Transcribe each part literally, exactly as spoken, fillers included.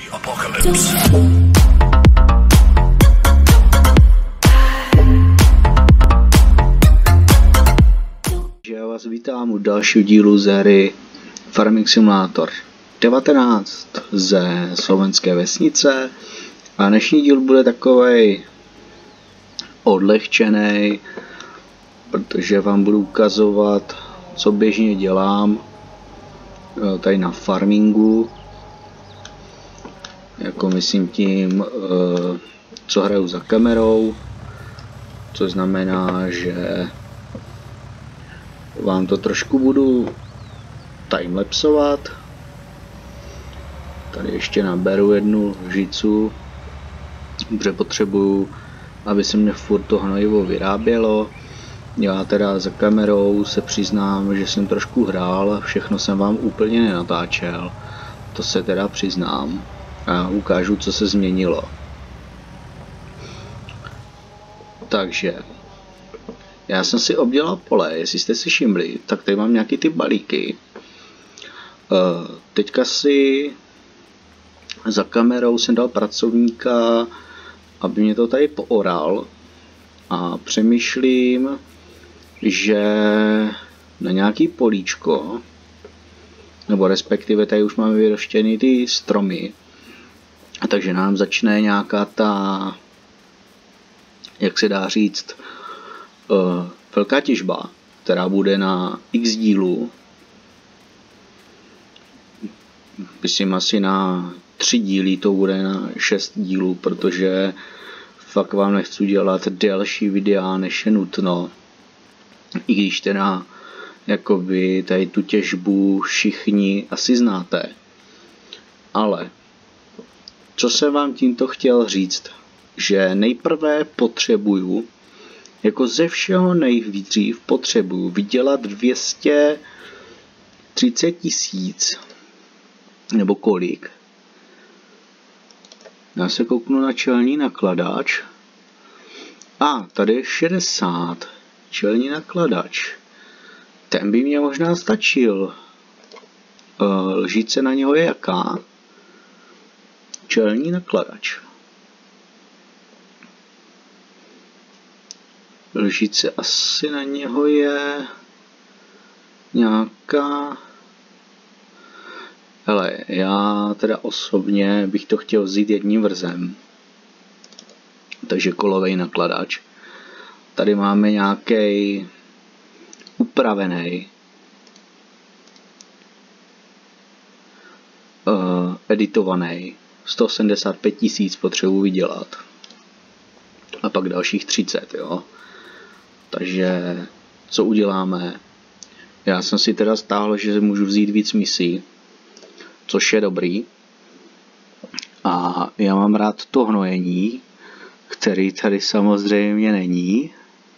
apocalypse. Já vás vítám u dalšího dílu z hry Farming Simulator devatenáct ze slovenské vesnice a dnešní díl bude takovej odlehčený, protože vám budu ukazovat, co běžně dělám tady na farmingu, jako myslím tím, co hraju za kamerou, což znamená, že vám to trošku budu timelapsovat. Tady ještě naberu jednu lžicu, protože potřebuju, aby se mě furt to hnojivo vyrábělo. Já teda za kamerou se přiznám, že jsem trošku hrál, všechno jsem vám úplně nenatáčel, to se teda přiznám a ukážu, co se změnilo. Takže já jsem si obdělal pole, jestli jste si všimli, tak tady mám nějaký ty balíky. Teďka si za kamerou jsem dal pracovníka, aby mě to tady pooral, a přemýšlím, že na nějaký políčko, nebo respektive tady už máme vyroštěný ty stromy, a takže nám začne nějaká ta, jak se dá říct, uh, velká těžba, která bude na x dílů, myslím asi na tři díly, to bude na šest dílů, protože fakt vám nechci dělat delší videa, než je nutno. I když teda jakoby tady tu těžbu všichni asi znáte. Ale co jsem vám tímto chtěl říct, že nejprve potřebuju, jako ze všeho nejdřív potřebuju vydělat dvě stě třicet tisíc, nebo kolik. Já se kouknu na čelní nakladač. A, tady je šedesát. Čelní nakladač. Ten by mě možná stačil. Lžíce na něho je jaká? Čelní nakladač. Lžíce asi na něho je nějaká. Hele, já teda osobně bych to chtěl vzít jedním vrzem. Takže kolovej nakladač. Tady máme nějaký upravený uh, editovaný. sto sedmdesát pět tisíc potřebuji vydělat. A pak dalších třicet, jo. Takže co uděláme? Já jsem si teda stáhl, že můžu vzít víc misí, což je dobrý. A já mám rád to hnojení, který tady samozřejmě není.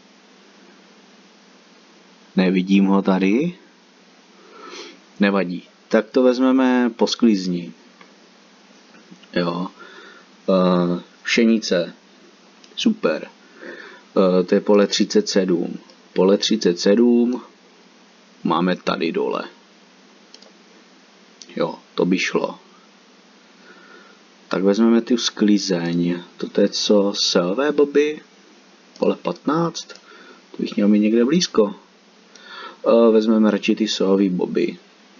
Nevidím ho tady. Nevadí. Tak to vezmeme po sklizni. Jo. Uh, pšenice. Super. Uh, to je pole třicet sedm. Pole třicet sedm máme tady dole. Jo, to by šlo. Tak vezmeme tu sklizeň. Toto je co? Selvé boby? Pole patnáct? To bych měl mít někde blízko. Vezmeme radši ty sojové boby.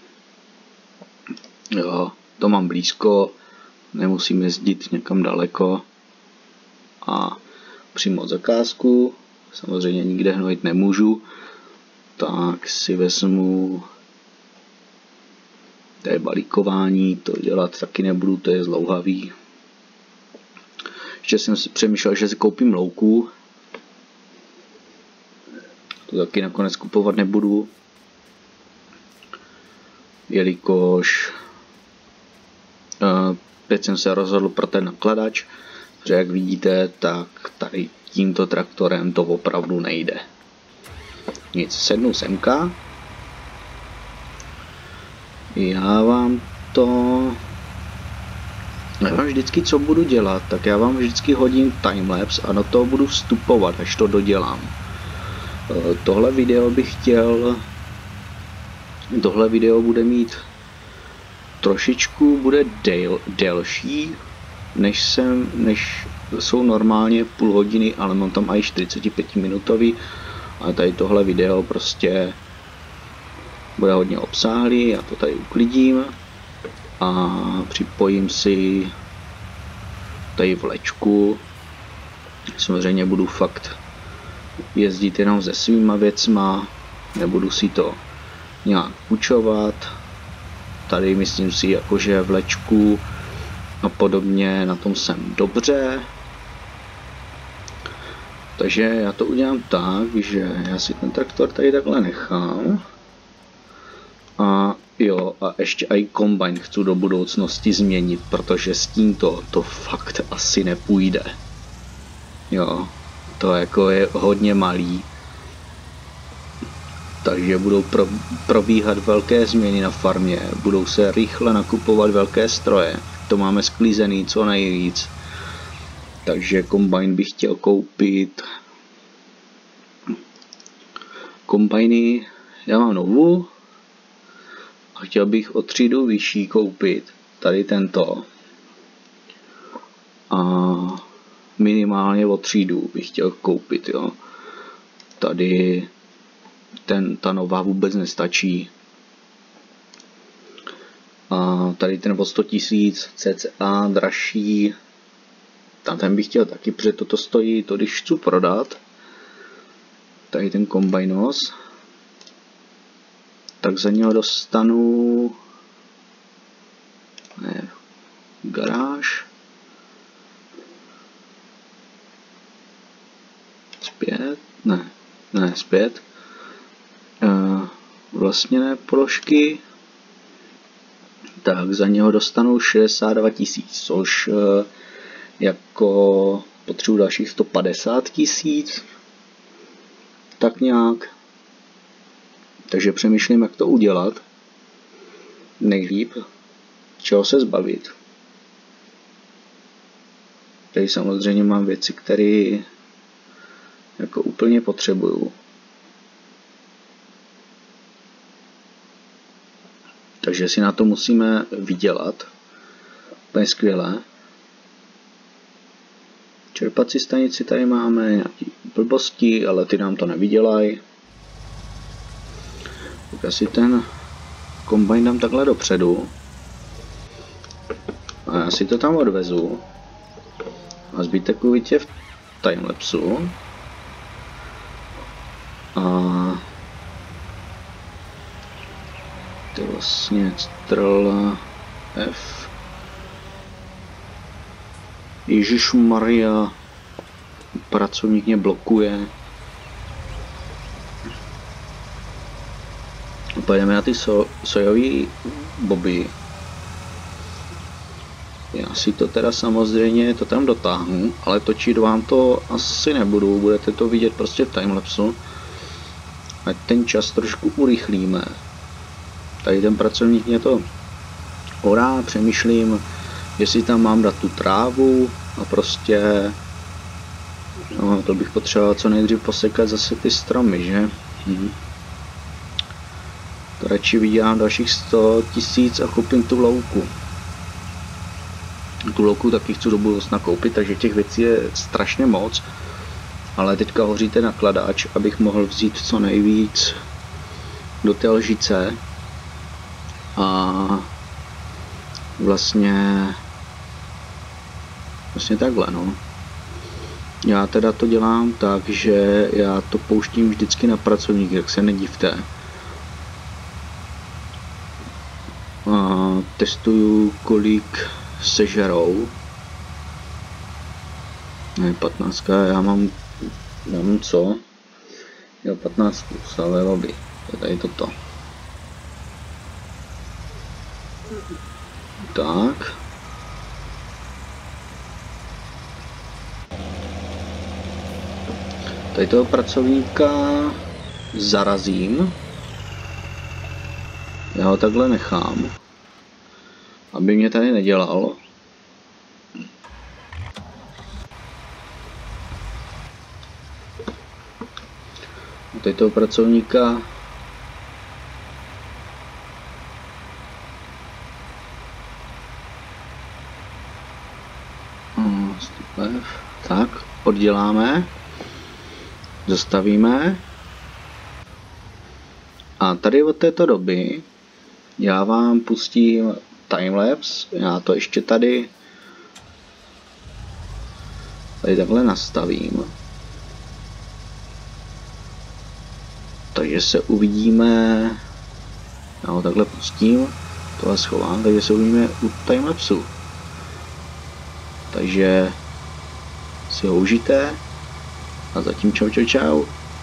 Jo, to mám blízko. Nemusím jezdit někam daleko. A přijmout zakázku. Samozřejmě nikde hnojit nemůžu. Tak si vezmu. To je balíkování, to dělat taky nebudu, to je zlouhavý. Ještě jsem si přemýšlel, že si koupím louku. To taky nakonec kupovat nebudu. Jelikož uh, teď jsem se rozhodl pro ten nakladač, protože jak vidíte, tak tady tímto traktorem to opravdu nejde. Nic, sednu semka. Já vám to... Já vám vždycky, co budu dělat, tak já vám vždycky hodím timelapse a do toho budu vstupovat, až to dodělám. Tohle video bych chtěl... Tohle video bude mít trošičku bude del, delší, než, jsem, než jsou normálně půl hodiny, ale mám tam i čtyřicet pět minutový. A tady tohle video prostě bude hodně obsáhlý, já to tady uklidím a připojím si tady vlečku. Samozřejmě budu fakt jezdit jenom se svýma věcma, nebudu si to nějak půjčovat. Tady myslím si jakože vlečku a podobně na tom jsem dobře. Takže já to udělám tak, že já si ten traktor tady takhle nechám. A jo, a ještě i kombajn chci do budoucnosti změnit, protože s tímto to fakt asi nepůjde. Jo, to jako je hodně malý. Takže budou pro, probíhat velké změny na farmě, budou se rychle nakupovat velké stroje. To máme sklízený co nejvíc. Takže kombajn bych chtěl koupit. Kombajny já mám novou a chtěl bych o třídu vyšší koupit. Tady tento. A minimálně o třídu bych chtěl koupit, jo. Tady ten, ta nová vůbec nestačí. A tady ten o sto tisíc cca dražší. Tam ten bych chtěl taky, protože toto stojí, to když chci prodat. Tady ten kombajnos. Tak za něho dostanu ne, garáž. Zpět, ne, ne, zpět. E, vlastně ne položky. Tak za něho dostanu šedesát dva tisíc, což e, jako potřebuji dalších sto padesát tisíc. Tak nějak. Takže přemýšlím, jak to udělat. Nejlíp. Čeho se zbavit. Tady samozřejmě mám věci, které jako úplně potřebuju. Takže si na to musíme vydělat. Úplně skvěle. Čerpací stanici tady máme, nějaký blbosti, ale ty nám to nevydělají. Tak asi ten kombajn dám takhle dopředu. A já si to tam odvezu. A zbytek uvidíte v timelapsu. A to vlastně Ctrl F. Ježišmarja, pracovník mě blokuje. Pojedeme na ty so, sojové boby. Já si to teda samozřejmě to tam dotáhnu, ale točit vám to asi nebudu, budete to vidět prostě v timelapsu. Ať ten čas trošku urychlíme. Tady ten pracovník mě to orá, přemýšlím, jestli tam mám dát tu trávu a prostě no, to bych potřeboval co nejdřív posekat zase ty stromy, že? Mhm. To radši vydělám dalších sto tisíc a koupím tu louku. Tu louku taky chci do budoucna koupit, takže těch věcí je strašně moc. Ale teďka hoří ten nakladač, abych mohl vzít co nejvíc do té lžice. A vlastně vlastně takhle, no. Já teda to dělám tak, že já to pouštím vždycky na pracovník, jak se nedivte. A testuju, kolik sežerou. Ne, patnáct, já mám, já mám co? Jo, patnáct plus, ale lobby. To je tady toto. Tak. Tady toho pracovníka zarazím. Já ho takhle nechám, aby mě tady nedělal. A tady toho pracovníka Lev. Tak, odděláme, zastavíme. A tady od této doby já vám pustím timelapse. Já to ještě tady tady takhle nastavím. Takže se uvidíme. Já ho takhle pustím. Tohle schovám, takže se uvidíme u timelapsu. Takže si ho užijte a zatím čau čau čau.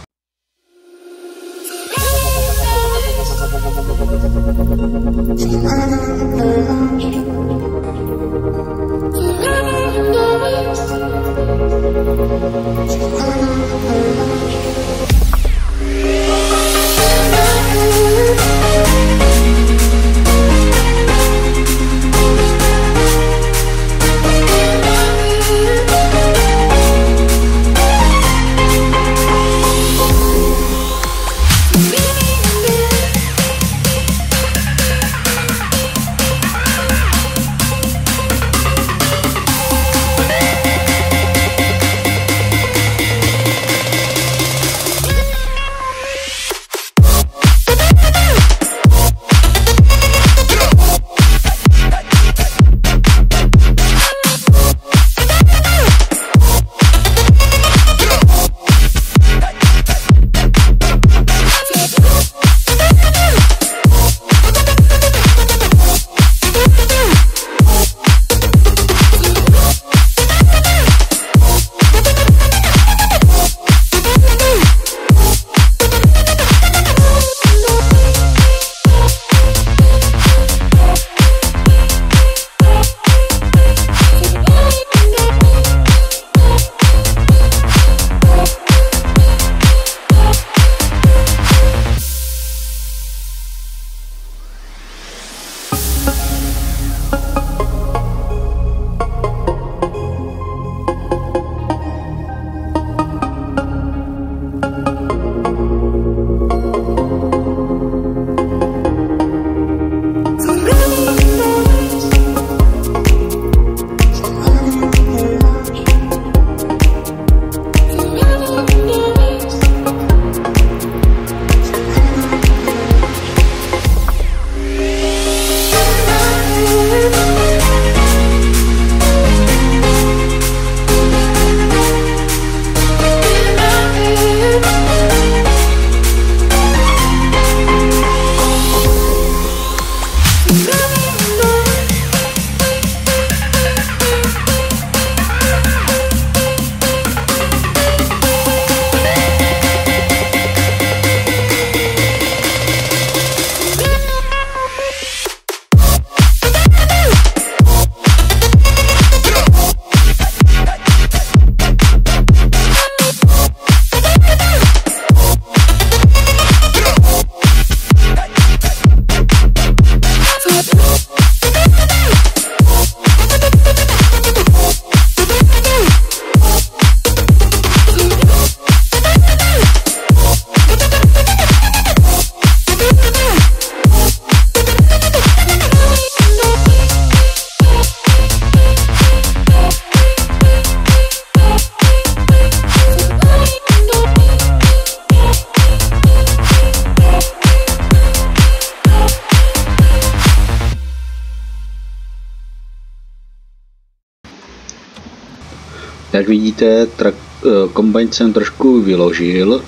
Jak vidíte, kombajn jsem trošku vyložil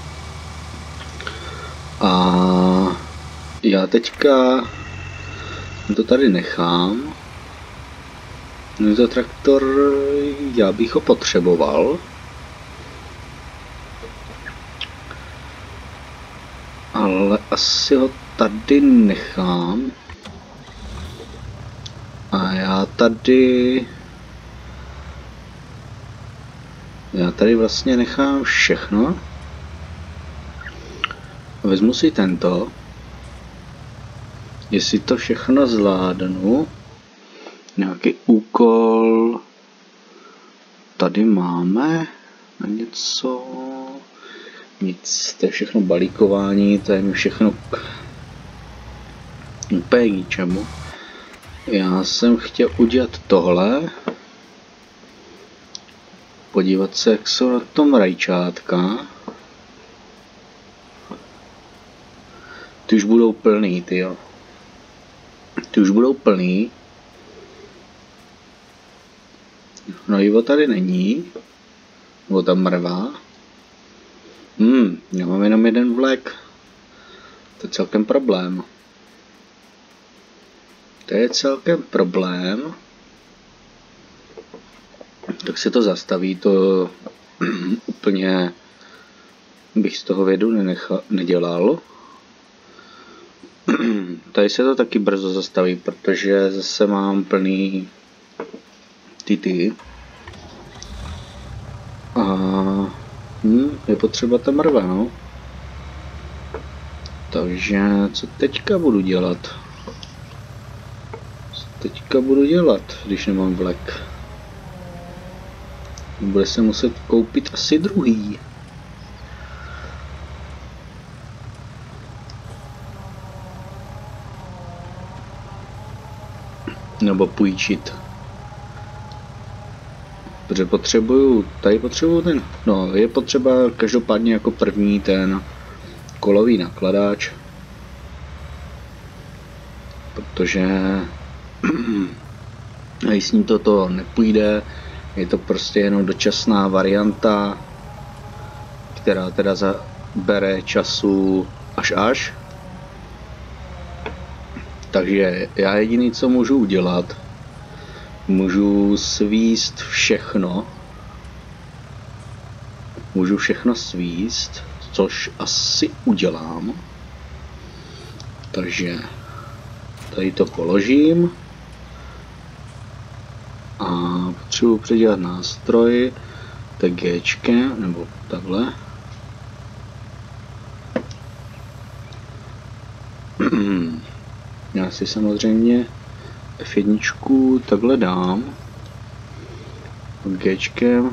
a já teďka to tady nechám. Tento traktor, já bych ho potřeboval, ale asi ho tady nechám a já tady Já tady vlastně nechám všechno. Vezmu si tento. Jestli to všechno zvládnu. Nějaký úkol. Tady máme něco. Nic, to je všechno balíkování, to je mi všechno k úplně ničemu. Já jsem chtěl udělat tohle. podívat se, jak jsou na tom rajčátka. Ty už budou plný, tyjo. Ty už budou plný. Hnojivo tady není. Nebo tam mrvá. Hmm, já mám jenom jeden vlek. To je celkem problém. To je celkem problém. Tak se to zastaví, to úplně bych z toho vědu nenechal, nedělal. Tady se to taky brzo zastaví, protože zase mám plný ty ty. A hm, je potřeba ta mrva, no. Takže co teďka budu dělat? Co teďka budu dělat, když nemám vlek? Bude se muset koupit asi druhý. Nebo půjčit. Protože potřebuju, tady potřebuju ten, no je potřeba každopádně jako první ten kolový nakladač. Protože a s ním toto nepůjde. Je to prostě jenom dočasná varianta, která teda zabere času až až. Takže já jediný, co můžu udělat, můžu svíst všechno. Můžu všechno svíst, což asi udělám. Takže tady to položím. A potřebuji předělat nástroj, tak Gčkem, nebo takhle. Já si samozřejmě F jedna takhle dám. Gčkem.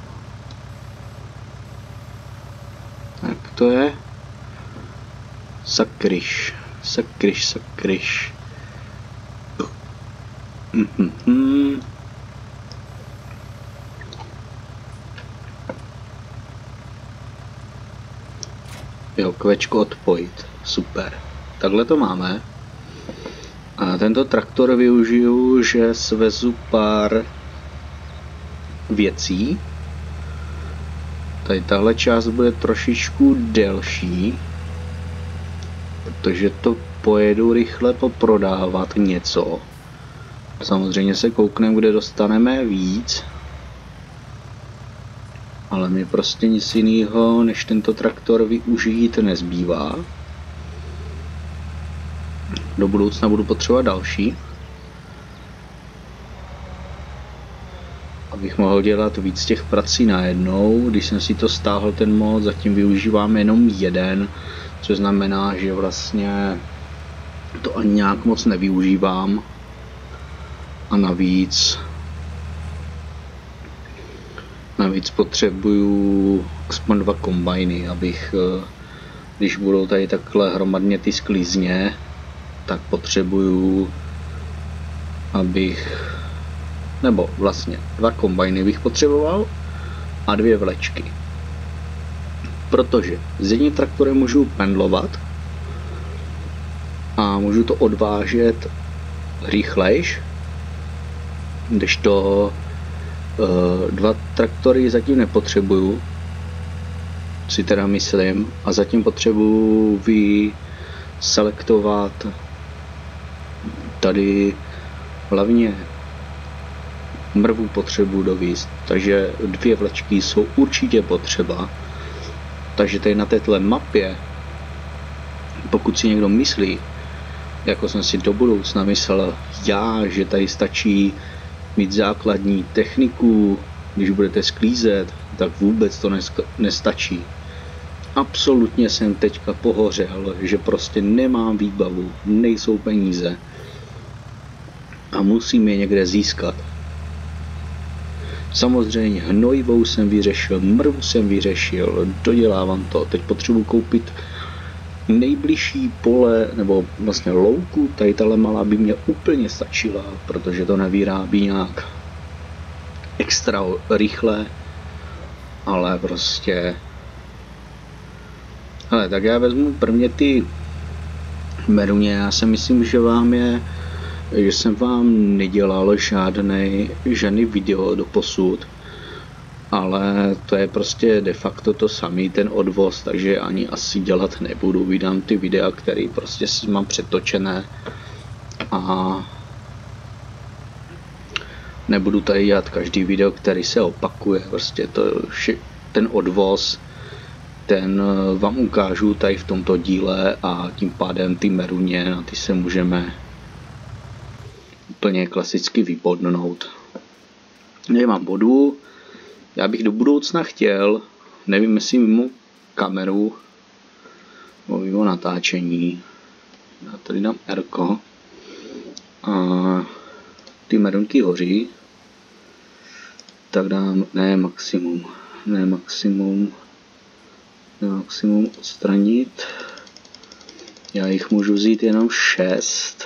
Tak to je. Sakryš, sakryš, sakryš. Mhm. Jo, kvečko odpojit. Super. Takhle to máme. A tento traktor využiju, že svezu pár věcí. Tady tahle část bude trošičku delší, protože to pojedu rychle poprodávat něco. Samozřejmě se koukneme, kde dostaneme víc. Ale mi prostě nic jiného, než tento traktor využít nezbývá. Do budoucna budu potřebovat další. Abych mohl dělat víc těch prací najednou. Když jsem si to stáhl ten mod, zatím využívám jenom jeden. Což znamená, že vlastně to ani nějak moc nevyužívám. A navíc Navíc potřebuju aspoň dva kombajny, abych, když budou tady takhle hromadně ty sklízně, tak potřebuju, abych, nebo vlastně dva kombajny bych potřeboval a dvě vlečky. Protože s jedním traktorem můžu pendlovat a můžu to odvážet rychlejš, kdežto dva traktory zatím nepotřebuju, si teda myslím, a zatím potřebuju vyselektovat tady hlavně mrvu potřebuji dovízt, takže dvě vlečky jsou určitě potřeba. Takže tady na této mapě, pokud si někdo myslí, jako jsem si do budoucna myslel já, že tady stačí mít základní techniku, když budete sklízet, tak vůbec to nestačí. Absolutně jsem teďka pohořel, že prostě nemám výbavu, nejsou peníze a musím je někde získat. Samozřejmě hnojivou jsem vyřešil, mrvu jsem vyřešil, dodělávám to. Teď potřebuji koupit nejbližší pole, nebo vlastně louku, tady tahle malá by mě úplně stačila, protože to nevyrábí nějak extra rychle. ale prostě... Hele, tak já vezmu prvně ty meruně, já si myslím, že vám je, že jsem vám nedělal žádný, žádný video do posud, ale to je prostě de facto to samý, ten odvoz, takže ani asi dělat nebudu, vydám ty videa, které prostě mám přetočené a nebudu tady dělat každý video, který se opakuje, prostě to, ten odvoz, ten vám ukážu tady v tomto díle a tím pádem ty meruně, na ty se můžeme úplně klasicky vybodnout. Nemám bodu, já bych do budoucna chtěl, nevím jestli mimo kameru, nebo mimo natáčení, já tady dám R-ko a ty merunky hoří, tak dám, ne maximum, ne maximum, ne maximum odstranit, já jich můžu vzít jenom šest,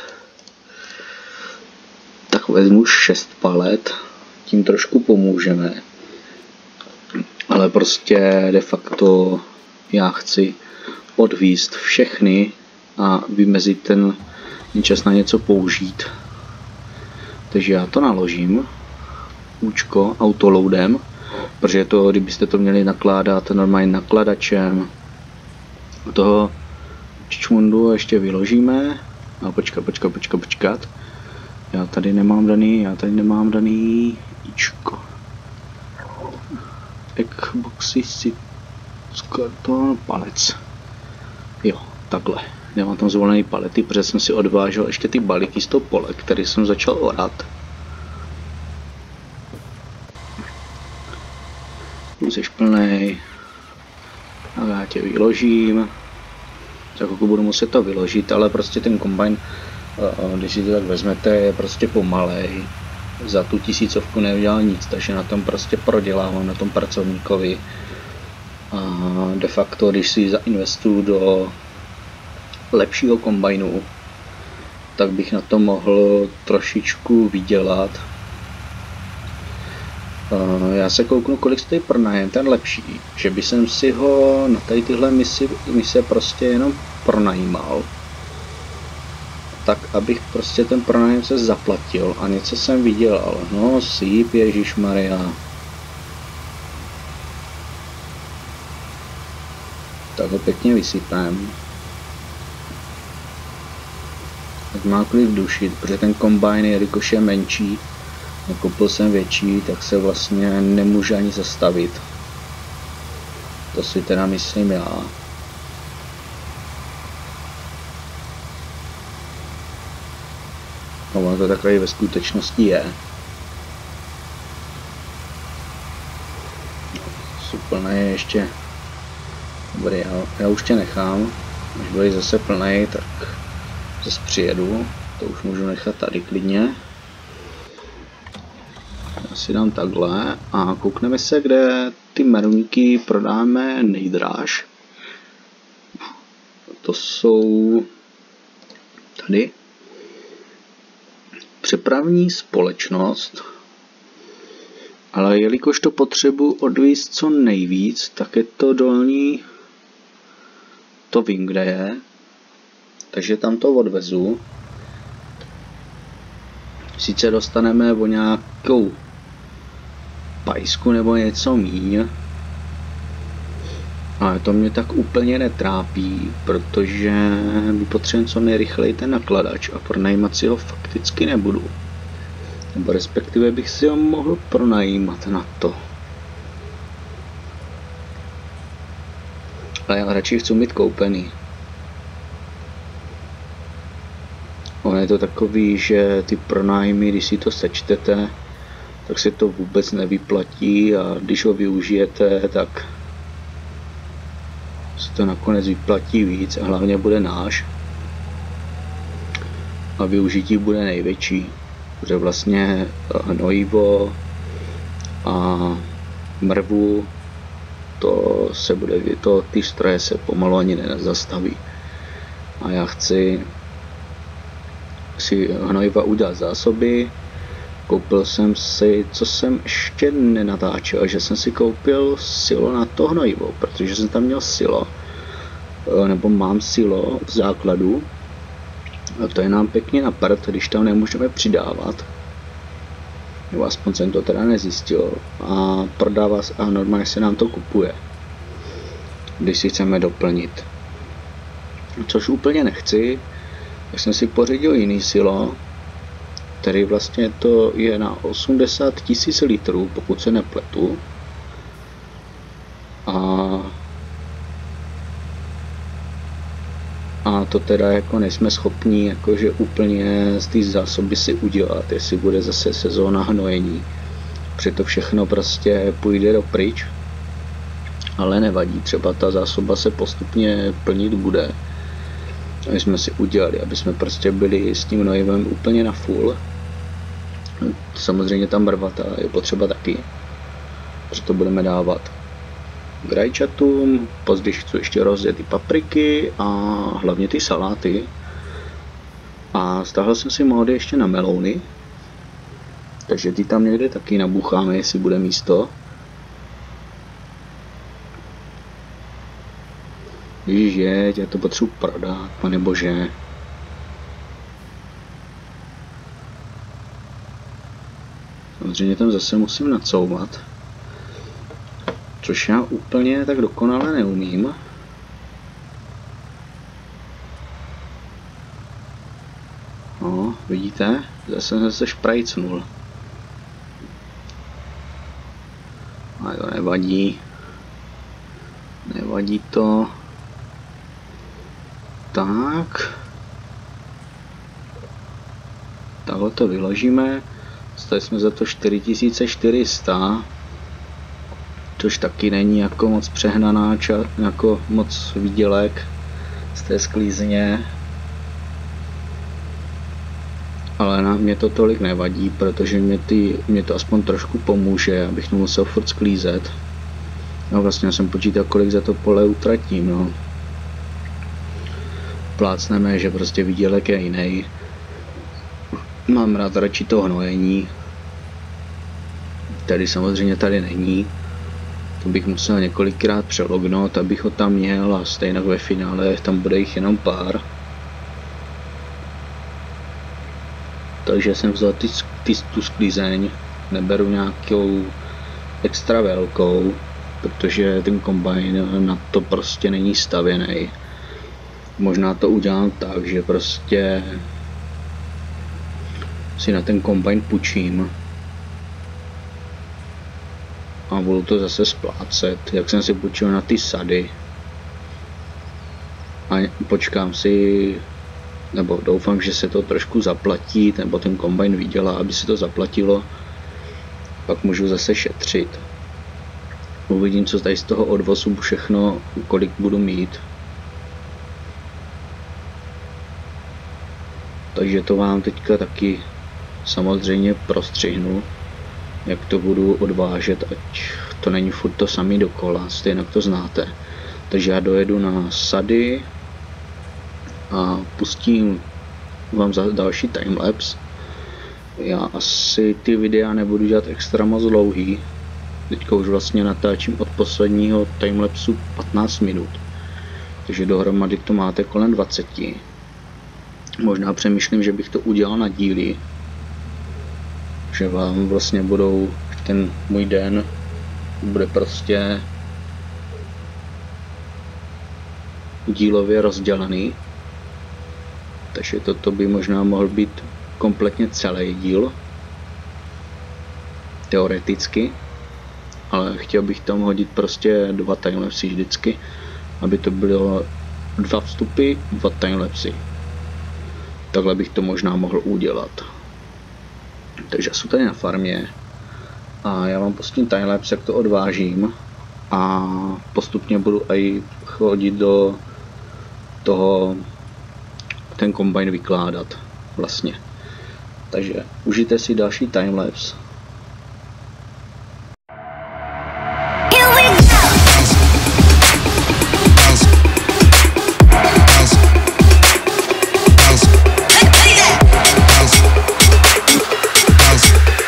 tak vezmu šest palet, tím trošku pomůžeme, ale prostě de facto já chci odvízt všechny a vymezit ten čas na něco použít. Takže já to naložím, účko, autoloadem, protože to, kdybyste to měli nakládat normálně nakladačem, toho čmundu ještě vyložíme, a počkat, počkat, počkat, počkat, já tady nemám daný, já tady nemám daný íčko, Xboxy si karton, palec, jo, takhle. Nemám tam zvolený palety, protože jsem si odvážel ještě ty balíky z toho pole, který jsem začal orat. Jsi plnej. A já tě vyložím. Za chvilku budu muset to vyložit, ale prostě ten kombajn, když si to tak vezmete, je prostě pomalej. Za tu tisícovku neudělal nic, takže na tom prostě prodělávám, na tom pracovníkovi. A de facto, když si zainvestuju do lepšího kombajnu, tak bych na to mohl trošičku vydělat. Já se kouknu, kolik stojí pronájem, ten lepší, že by jsem si ho na tady tyhle mise, mise prostě jenom pronajímal, tak abych prostě ten pronájem se zaplatil a něco jsem vydělal. No síp, ježišmarja. Tak ho pěkně vysypem. Tak má klid v duši, protože ten kombajn, jelikož je menší, koupil jsem větší, tak se vlastně nemůže ani zastavit. To si teda myslím já. No, ono to takhle ve skutečnosti je. Super, je ještě. Dobrý, já, já už tě nechám. Až bude zase plnej, tak zase přijedu. To už můžu nechat tady klidně. Já si dám takhle a koukneme se, kde ty meruníky prodáme nejdráž. To jsou tady. Přepravní společnost. Ale jelikož to potřebuji odvízt co nejvíc, tak je to dolní, to vím, kde je. Takže tam to odvezu. Sice dostaneme o nějakou pajsku nebo něco míň, ale to mě tak úplně netrápí, protože my potřebujeme co nejrychleji ten nakladač a pronajímat si ho fakticky nebudu. Nebo respektive bych si ho mohl pronajímat na to. Ale já radši chci mít koupený. Ono je to takový, že ty pronájmy, když si to sečtete, tak se to vůbec nevyplatí a když ho využijete, tak se to nakonec vyplatí víc a hlavně bude náš. A využití bude největší, protože vlastně hnojivo a mrvu, to se bude, to, ty stroje se pomalu ani nezastaví. A já chci si hnojiva udělat zásoby koupil jsem si, co jsem ještě nenatáčel, že jsem si koupil silo na to hnojivo, protože jsem tam měl silo, nebo mám silo v základu, a to je nám pěkně na prd, když tam nemůžeme přidávat. Nebo aspoň jsem to teda nezjistil. A prodává a normálně se nám to kupuje, když si chceme doplnit. Což úplně nechci, tak jsem si pořídil jiný silo, který vlastně to je na osmdesát tisíc litrů, pokud se nepletu. A A to teda jako nejsme schopni jakože úplně z té zásoby si udělat, jestli bude zase sezóna hnojení. Protože to všechno prostě půjde do pryč. Ale nevadí, třeba ta zásoba se postupně plnit bude. My jsme si udělali, aby jsme prostě byli s tím hnojivem úplně na full. Samozřejmě tam barvata je potřeba taky. Proto budeme dávat k rajčatům, později chci ještě rozjet ty papriky a hlavně ty saláty. A stáhl jsem si módy ještě na melouny, takže ty tam někde taky nabucháme, jestli bude místo. Ježiš, jeď, já to potřebuji prodat, pane bože. Samozřejmě tam zase musím nacouvat, což já úplně tak dokonale neumím. No, vidíte? Zase jsem se šprajcnul. Ale to nevadí. Nevadí to. Tak. Takhle to vyložíme. Stali jsme za to čtyři tisíce čtyři sta. Což taky není jako moc přehnaná, jako moc výdělek z té sklízně. Ale na mě to tolik nevadí, protože mě, ty, mě to aspoň trošku pomůže, abych nemusel furt sklízet. No vlastně jsem počítal, kolik za to pole utratím, no. Plácneme, že prostě výdělek je jiný. Mám rád radši to hnojení. Tady samozřejmě tady není. To bych musel několikrát přelognout, abych ho tam měl a stejně ve finále tam bude jich jenom pár. Takže jsem vzal ty, ty, tu sklízeň, neberu nějakou extra velkou, protože ten kombajn na to prostě není stavěný. Možná to udělám tak, že prostě si na ten kombajn půjčím a budu to zase splácet, jak jsem si půjčil na ty sady. A počkám si, nebo doufám, že se to trošku zaplatí, nebo ten kombajn vydělá, aby se to zaplatilo. Pak můžu zase šetřit. Uvidím, co tady z toho odvozu všechno, kolik budu mít. Takže to vám teďka taky samozřejmě prostřihnu, jak to budu odvážet, ať to není furt to samý dokola, stejně to znáte. Takže já dojedu na sady a pustím vám za další timelapse. Já asi ty videa nebudu dělat extra moc dlouhý. Teďka už vlastně natáčím od posledního timelapsu patnáct minut. Takže dohromady to máte kolem dvacet. Možná přemýšlím, že bych to udělal na díly. Že vám vlastně budou, ten můj den bude prostě dílově rozdělený. Takže toto by možná mohl být kompletně celý díl. Teoreticky. Ale chtěl bych tam hodit prostě dva timelapsy vždycky. Aby to bylo dva vstupy, dva timelapsy. Takhle bych to možná mohl udělat. Takže já jsem tady na farmě a já vám pustím timelapse, jak to odvážím a postupně budu i chodit do toho, ten kombajn vykládat vlastně. Takže užijte si další timelapse. House.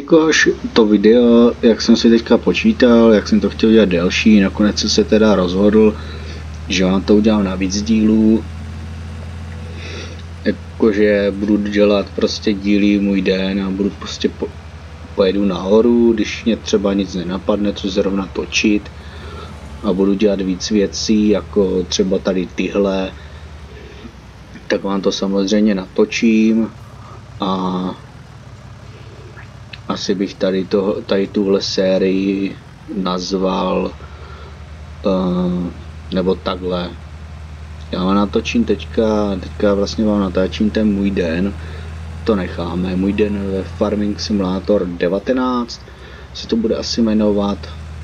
jelikož to video, jak jsem si teďka počítal, jak jsem to chtěl dělat delší, nakonec jsem se teda rozhodl, že vám to udělám na víc dílů. Jakože budu dělat prostě díly můj den a budu prostě po, pojedu nahoru, když mě třeba nic nenapadne, co zrovna točit. A budu dělat víc věcí, jako třeba tady tyhle. Tak vám to samozřejmě natočím. A asi bych tady, to, tady tuhle sérii nazval uh, nebo takhle. Já vám natočím teďka, teďka vlastně vám natáčím ten můj den. To necháme, můj den ve Farming Simulator devatenáct se to bude asi jmenovat.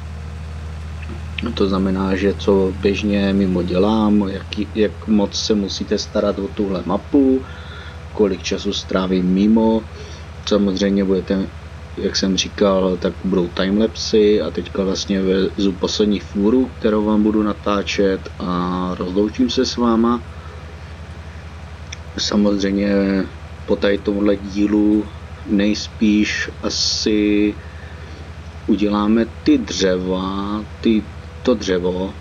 To znamená, že co běžně mimo dělám, jak, jak moc se musíte starat o tuhle mapu, kolik času strávím mimo. Samozřejmě budete, jak jsem říkal, tak budou timelapsy a teďka vlastně vezu poslední fůru, kterou vám budu natáčet a rozloučím se s váma. Samozřejmě po tady tomuhle dílu nejspíš asi uděláme ty dřeva, ty, to dřevo,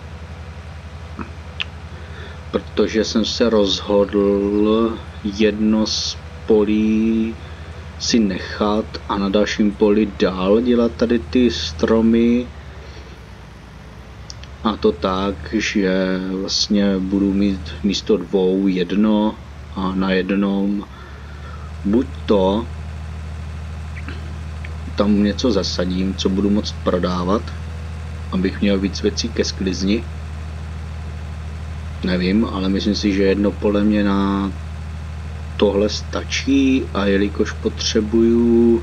protože jsem se rozhodl jedno z polí si nechat a na dalším poli dál dělat tady ty stromy, a to tak, že vlastně budu mít místo dvou jedno a na jednom buď to tam něco zasadím, co budu moct prodávat, abych měl víc věcí ke sklizni. Nevím, ale myslím si, že jedno pole mě na tohle stačí, a jelikož potřebuju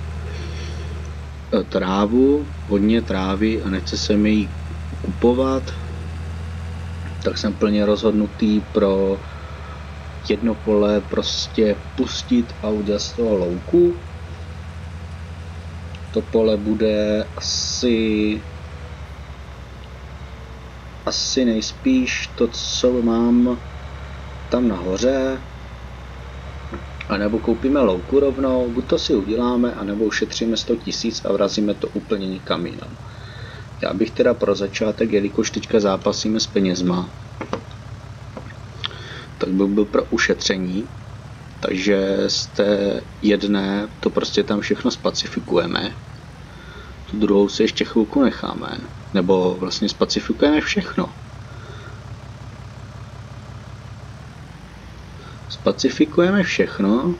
trávu, hodně trávy a nechce se mi ji kupovat, tak jsem plně rozhodnutý pro jedno pole prostě pustit a udělat z toho louku. To pole bude asi asi nejspíš to, co mám tam nahoře, a nebo koupíme louku rovnou, buď to si uděláme, anebo ušetříme sto tisíc a vrazíme to úplně nikam jinam. Já bych teda pro začátek, jelikož teďka zápasíme s penězma, tak bych byl pro ušetření, takže z té jedné to prostě tam všechno spacifikujeme, tu druhou si ještě chvilku necháme, nebo vlastně spacifikujeme všechno. Spacifikujeme všechno,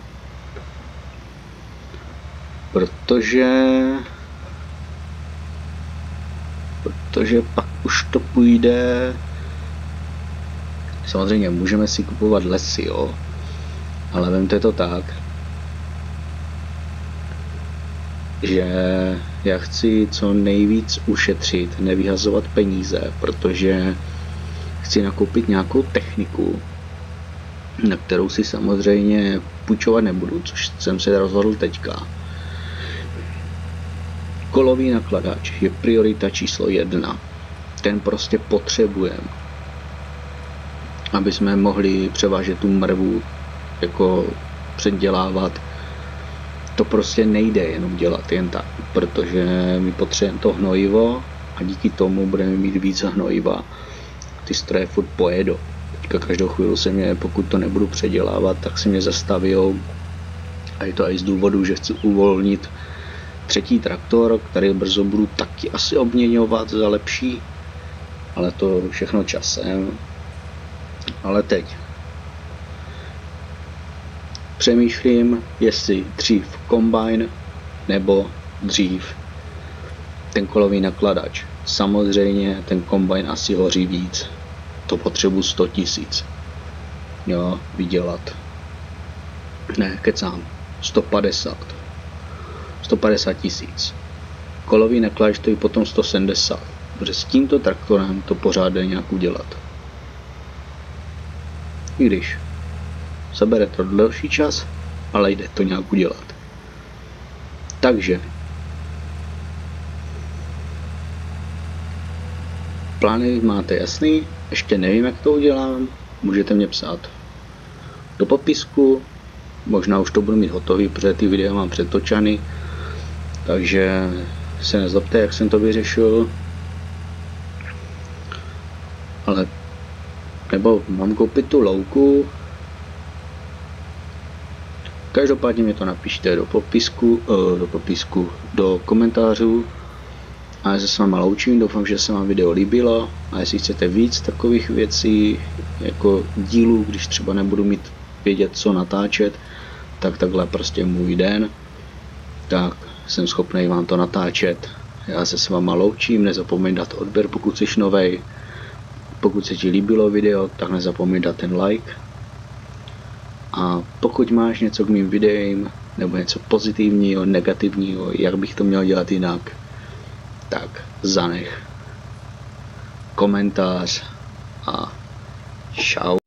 protože protože pak už to půjde. Samozřejmě můžeme si kupovat lesy, jo, ale vemte to tak, že já chci co nejvíc ušetřit, nevyhazovat peníze, protože chci nakoupit nějakou techniku, na kterou si samozřejmě půjčovat nebudu, což jsem se rozhodl teďka. Kolový nakladač je priorita číslo jedna. Ten prostě potřebujeme, aby jsme mohli převážet tu mrvu, jako předělávat. To prostě nejde jenom dělat jen tak, protože my potřebujeme to hnojivo a díky tomu budeme mít víc hnojiva. Ty stroje furt pojedou. Teďka každou chvíli se mě, pokud to nebudu předělávat, tak se mě zastaví. A je to i z důvodu, že chci uvolnit třetí traktor, který brzo budu taky asi obměňovat za lepší, ale to všechno časem. Ale teď přemýšlím, jestli dřív kombajn nebo dřív ten kolový nakladač. Samozřejmě ten kombajn asi hoří víc. To potřebuji sto tisíc. Jo, vydělat. Ne, kecám. sto padesát. sto padesát tisíc. Kolový nakladač stojí potom sto sedmdesát. Protože s tímto traktorem to pořád jde nějak udělat. I když zabere to delší čas, ale jde to nějak udělat. Takže plány máte jasný, ještě nevím, jak to udělám, můžete mě psát do popisku, možná už to budu mít hotový, protože ty videa mám přetočeny, Takže se nezlobte, jak jsem to vyřešil. Ale nebo mám koupit tu louku. Každopádně mi to napište do popisku, do popisku, do komentářů. A já se s váma loučím, doufám, že se vám video líbilo. A jestli chcete víc takových věcí, jako dílů, když třeba nebudu mít vědět, co natáčet, tak takhle prostě můj den, tak jsem schopný vám to natáčet. Já se s váma loučím, nezapomeň dát odběr, pokud jsi novej. Pokud se ti líbilo video, tak nezapomeň dát ten like. A pokud máš něco k mým videím, nebo něco pozitivního, negativního, jak bych to měl dělat jinak, tak zanech komentář a čau.